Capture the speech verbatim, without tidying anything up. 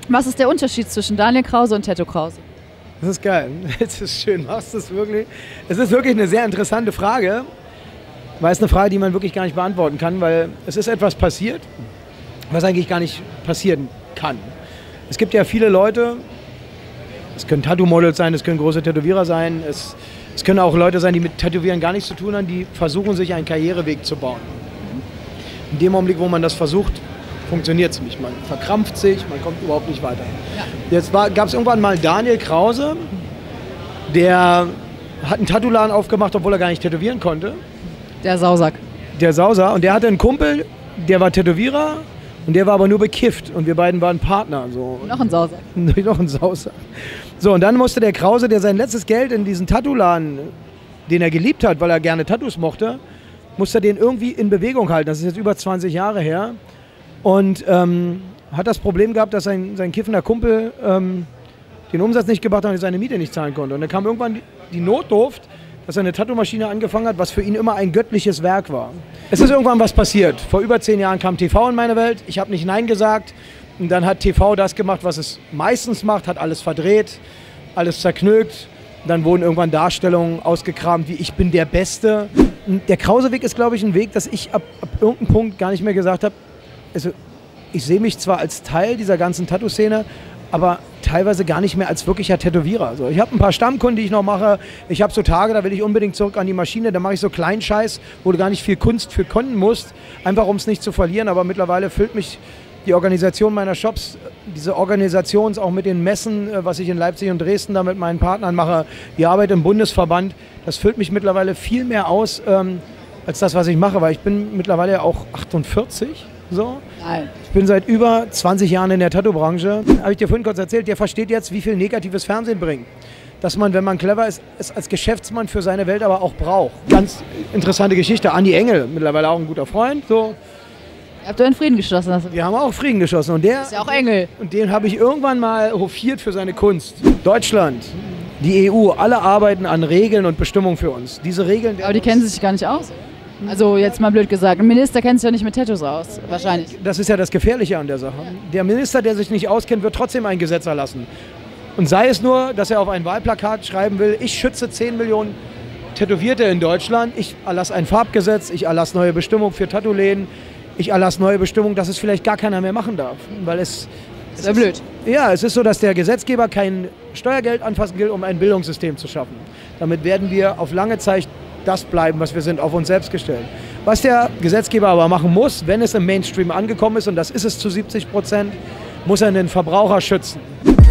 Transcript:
Was ist der Unterschied zwischen Daniel Krause und Tetto Krause? Das ist geil. Das ist schön. Machst du es wirklich? Es ist wirklich eine sehr interessante Frage, weil es eine Frage, die man wirklich gar nicht beantworten kann, weil es ist etwas passiert, was eigentlich gar nicht passieren kann. Es gibt ja viele Leute, es können Tattoo-Models sein, es können große Tätowierer sein, es, es können auch Leute sein, die mit Tätowieren gar nichts zu tun haben, die versuchen, sich einen Karriereweg zu bauen. In dem Augenblick, wo man das versucht, funktioniert es nicht. Man verkrampft sich, man kommt überhaupt nicht weiter. Ja. Jetzt gab es irgendwann mal Daniel Krause, der hat einen Tattoo-Laden aufgemacht, obwohl er gar nicht tätowieren konnte. Der Sausack. Der Sauser. Und der hatte einen Kumpel, der war Tätowierer und der war aber nur bekifft. Und wir beiden waren Partner. So. Noch ein Sausack. Noch ein Sausack. So, und dann musste der Krause, der sein letztes Geld in diesen Tattoo-Laden, den er geliebt hat, weil er gerne Tattoos mochte, musste er den irgendwie in Bewegung halten. Das ist jetzt über zwanzig Jahre her. Und ähm, hat das Problem gehabt, dass sein, sein kiffender Kumpel ähm, den Umsatz nicht gebracht hat und seine Miete nicht zahlen konnte. Und dann kam irgendwann die, die Notdurft, dass er eine Tattoo-Maschine angefangen hat, was für ihn immer ein göttliches Werk war. Es ist irgendwann was passiert. Vor über zehn Jahren kam T V in meine Welt. Ich habe nicht Nein gesagt. Und dann hat T V das gemacht, was es meistens macht, hat alles verdreht, alles zerknüllt. Dann wurden irgendwann Darstellungen ausgekramt, wie ich bin der Beste. Und der Krause-Weg ist, glaube ich, ein Weg, dass ich ab, ab irgendeinem Punkt gar nicht mehr gesagt habe, also ich sehe mich zwar als Teil dieser ganzen Tattoo-Szene, aber teilweise gar nicht mehr als wirklicher Tätowierer. Also ich habe ein paar Stammkunden, die ich noch mache. Ich habe so Tage, da will ich unbedingt zurück an die Maschine. Da mache ich so Kleinscheiß, wo du gar nicht viel Kunst für können musst, einfach um es nicht zu verlieren. Aber mittlerweile füllt mich die Organisation meiner Shops, diese Organisation auch mit den Messen, was ich in Leipzig und Dresden da mit meinen Partnern mache, die Arbeit im Bundesverband, das füllt mich mittlerweile viel mehr aus ähm, als das, was ich mache, weil ich bin mittlerweile auch achtundvierzig. So. Nein. Ich bin seit über zwanzig Jahren in der Tattoo-Branche. Habe ich dir vorhin kurz erzählt, der versteht jetzt, wie viel negatives Fernsehen bringt. Dass man, wenn man clever ist, es als Geschäftsmann für seine Welt aber auch braucht. Ganz interessante Geschichte. Andi Engel, mittlerweile auch ein guter Freund. So. Ihr habt doch in Frieden geschossen. Also. Wir haben auch Frieden geschossen. Und der, ist ja auch Engel. Und den habe ich irgendwann mal hofiert für seine Kunst. Deutschland, die E U, alle arbeiten an Regeln und Bestimmungen für uns. Diese Regeln. Aber die kennen sich gar nicht aus. Also jetzt mal blöd gesagt, ein Minister kennt sich ja nicht mit Tattoos aus, wahrscheinlich. Das ist ja das Gefährliche an der Sache. Der Minister, der sich nicht auskennt, wird trotzdem ein Gesetz erlassen. Und sei es nur, dass er auf ein Wahlplakat schreiben will, ich schütze zehn Millionen Tätowierte in Deutschland, ich erlasse ein Farbgesetz, ich erlasse neue Bestimmungen für Tattoo-Läden, ich erlasse neue Bestimmungen, dass es vielleicht gar keiner mehr machen darf. Weil es, das ist ja blöd. Ja, es ist so, dass der Gesetzgeber kein Steuergeld anfassen will, um ein Bildungssystem zu schaffen. Damit werden wir auf lange Zeit das bleiben, was wir sind, auf uns selbst gestellt. Was der Gesetzgeber aber machen muss, wenn es im Mainstream angekommen ist, und das ist es zu siebzig Prozent, muss er den Verbraucher schützen.